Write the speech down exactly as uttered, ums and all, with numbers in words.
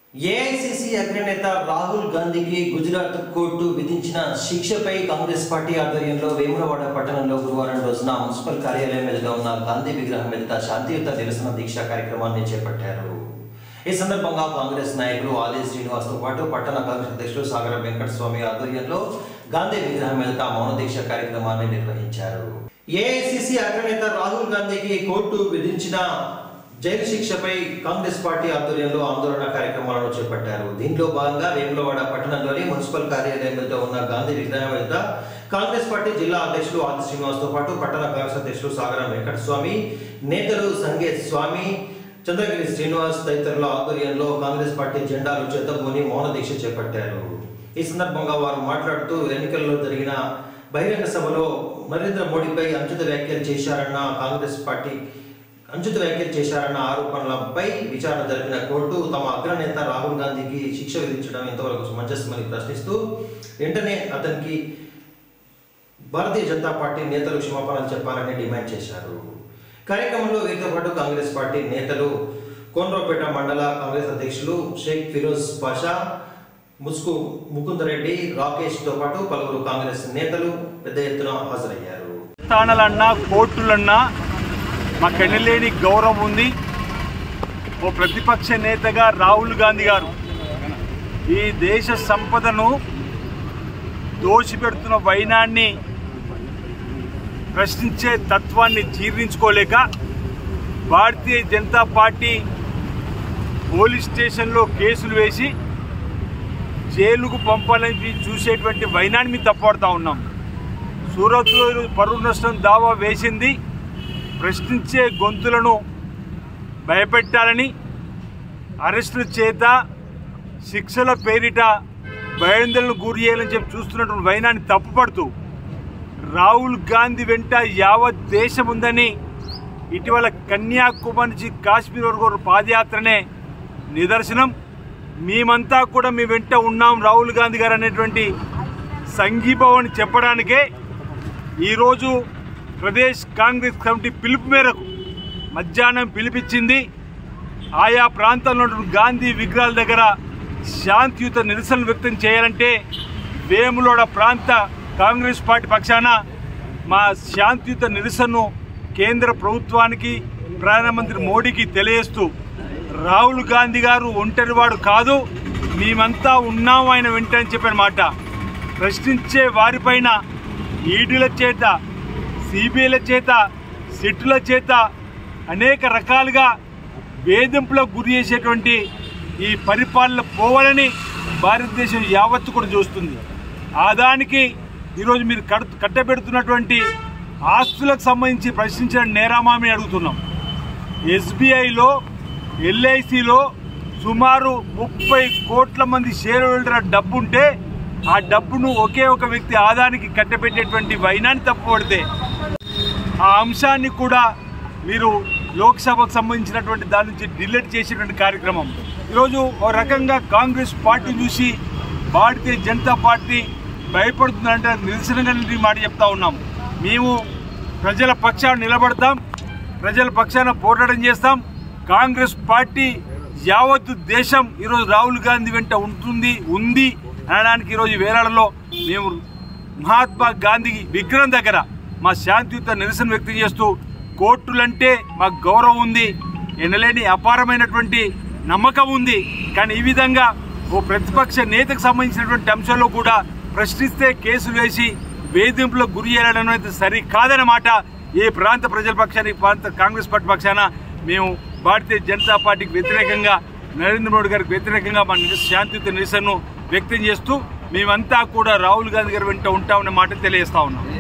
AICC అగ్రనేత రాహుల్ గాంధీకి Gujarat court విధించిన శిక్షపై కాంగ్రెస్ పార్టీ ఆధ్వర్యంలో వేములవాడ పట్టణంలో గురువారం రోజున మున్సిపల్ కార్యాలయం ఎదుట ఉన్న గాంధీ విగ్రహం ఎదుట శాంతియుత నిరసన దీక్ష కార్యక్రమాన్ని చేపట్టారు. ఈ సందర్భంగా కాంగ్రెస్ నాయకులు ఆది శ్రీనివాస్ తో పాటు పట్టణ కాంగ్రెస్ అధ్యక్షులు సాగర వెంకటస్వామి ఆధ్వర్యంలో గాంధీ విగ్రహం ఎదుట మౌన దీక్ష కార్యక్రమాన్ని నిర్వహించారు. ఏఐసీసీ అగ్రనేత రాహుల్ గాంధీకి కోర్టు విధించిన జైలు శిక్షపై కాంగ్రెస్ పార్టీ ఆధ్వర్యంలో ఆందోళన కార్యక్రమాలను చేపట్టారు. దీంట్లో భాగంగా వేములవాడ పట్టణంలోని మున్సిపల్ కార్యాలయం వద్ద ఉన్న గాంధీ విగ్రహం వద్ద కాంగ్రెస్ పార్టీ జిల్లా అధ్యక్షులు ఆది శ్రీనివాస్ తో పాటు పట్టణ కాంగ్రెస్ అధ్యక్షులు సాగర వెంకటస్వామి, నేతలు సంగేత్ స్వామి, చంద్రగిరి శ్రీనివాస్ తదితరుల ఆధ్వర్యంలో కాంగ్రెస్ పార్టీ జెండాలు చేతబూని మౌన దీక్ష చేపట్టారు. ఈ సందర్భంగా వారు మాట్లాడుతూ ఎన్నికల్లో జరిగిన బహిరంగ సభలో నరేంద్ర మోడీపై అనుచిత వ్యాఖ్యలు చేశారన్న కాంగ్రెస్ పార్టీ అనుచిత వ్యాఖ్యలు చేశారన్న ఆరోపణలపై విచారణ జరిపిన కోర్టు తమ అగ్రనేత రాహుల్ గాంధీకి శిక్ష విధించడం ఇంతవరకు సమంజసమని ప్రశ్నిస్తూ వెంటనే అతనికి భారతీయ జనతా పార్టీ నేతలు క్షమాపణలు చెప్పాలని డిమాండ్ చేశారు. కార్యక్రమంలో వీరితో పాటు కాంగ్రెస్ పార్టీ నేతలు కోనరావుపేట మండల కాంగ్రెస్ అధ్యక్షులు షేక్ ఫిరోజ్ పాషా, ముస్కు ముకుందరెడ్డి, రాకేష్ తో పాటు పలువురు కాంగ్రెస్ నేతలు పెద్ద ఎత్తున హాజరయ్యారు. స్థానాలన్నా కోర్టులన్నా మాకు ఎన్నలేని గౌరవం ఉంది. ఓ ప్రతిపక్ష నేతగా రాహుల్ గాంధీ గారు ఈ దేశ సంపదను దోచిపెడుతున్న వైనాన్ని ప్రశ్నించే తత్వాన్ని జీర్ణించుకోలేక భారతీయ జనతా పార్టీ పోలీస్ స్టేషన్లో కేసులు వేసి జైలుకు పంపాలని చూసేటువంటి వైనాన్ని మేము తప్పబడతా ఉన్నాం. సూరత్లో పరువు నష్టం దావా వేసింది ప్రశ్నించే గొంతులను భయపెట్టాలని, అరెస్టుల చేత శిక్షల పేరిట భయాందోళనకు గురి చేయాలని చెప్పి చూస్తున్నటువంటి వైనాన్ని తప్పుపడుతూ రాహుల్ గాంధీ వెంట యావత్ దేశం ఉందని ఇటీవల కన్యాకుమారి నుంచి కాశ్మీర్ వరకు పాదయాత్రనే నిదర్శనం. మేమంతా కూడా మీ వెంట ఉన్నాం రాహుల్ గాంధీ గారు అనేటువంటి సంఘీభావాన్ని చెప్పడానికే ఈరోజు ప్రదేశ్ కాంగ్రెస్ కమిటీ పిలుపు మేరకు మధ్యాహ్నం పిలిపించింది. ఆయా ప్రాంతాల్లో గాంధీ విగ్రహాల దగ్గర శాంతియుత నిరసనలు వ్యక్తం చేయాలంటే వేములవాడ ప్రాంత కాంగ్రెస్ పార్టీ పక్షాన మా శాంతియుత నిరసనను కేంద్ర ప్రభుత్వానికి, ప్రధానమంత్రి మోడీకి తెలియజేస్తూ రాహుల్ గాంధీ గారు ఒంటరివాడు కాదు, మేమంతా ఉన్నాము ఆయన వెంట అని చెప్పిన మాట. ప్రశ్నించే వారిపైన ఈడీల చేత, సిబిఐల చేత, సిట్టుల చేత అనేక రకాలుగా వేధింపులకు గురి చేసేటువంటి ఈ పరిపాలన పోవాలని భారతదేశం యావత్తు కూడా చూస్తుంది. ఆదానికి ఈరోజు మీరు కట్టబెడుతున్నటువంటి ఆస్తులకు సంబంధించి ప్రశ్నించిన నేరామామి అడుగుతున్నాం. ఎస్బీఐలో, ఎల్ఐసిలో సుమారు ముప్పై కోట్ల మంది షేర్ హోల్డర్ డబ్బు ఉంటే ఆ డబ్బును ఒకే ఒక వ్యక్తి ఆదానికి కట్టబెట్టేటువంటి వైనాన్ని తప్పుపడితే ఆ అంశాన్ని కూడా మీరు లోక్సభకు సంబంధించినటువంటి దాని నుంచి డిలీట్ చేసేటువంటి కార్యక్రమం. ఈరోజు ఒక రకంగా కాంగ్రెస్ పార్టీ చూసి భారతీయ జనతా పార్టీ భయపడుతుందంటే నిరసనగా మాట చెప్తా ఉన్నాం. మేము ప్రజల పక్షాన నిలబడతాం, ప్రజల పక్షాన పోరాటం చేస్తాం. కాంగ్రెస్ పార్టీ యావత్తు దేశం ఈరోజు రాహుల్ గాంధీ వెంట ఉంటుంది ఉంది అనడానికి ఈరోజు వేలాడలో మేము మహాత్మా గాంధీ విగ్రహం దగ్గర మా శాంతియుత నిరసన వ్యక్తం చేస్తూ కోర్టులంటే మాకు గౌరవం ఉంది, ఎనలేని అపారమైనటువంటి నమ్మకం ఉంది. కానీ ఈ విధంగా ఓ ప్రతిపక్ష నేతకు సంబంధించినటువంటి అంశాల్లో కూడా ప్రశ్నిస్తే కేసులు వేసి వేధింపులకు గురి చేయడం అయితే సరి కాదన్నమాట. ఏ ప్రాంత ప్రజల పక్షానికి, ప్రాంత కాంగ్రెస్ పార్టీ పక్షాన మేము భారతీయ జనతా పార్టీకి వ్యతిరేకంగా, నరేంద్ర మోడీ గారికి వ్యతిరేకంగా మా శాంతియుత నిరసనను వ్యక్తం చేస్తూ మేమంతా కూడా రాహుల్ గాంధీ గారి వెంట ఉంటామనే మాట తెలియజేస్తా ఉన్నాం.